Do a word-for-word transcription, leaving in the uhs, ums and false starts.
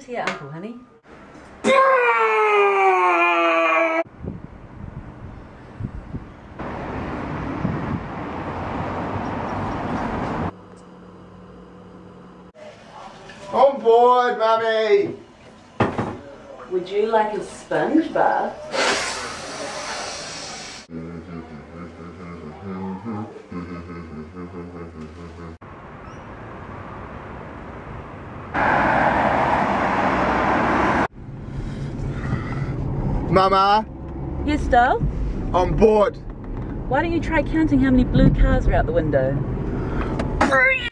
to your uncle, honey. On board, Mummy! Would you like a sponge bath? Mama! Yes, doll? On board! Why don't you try counting how many blue cars are out the window? Three!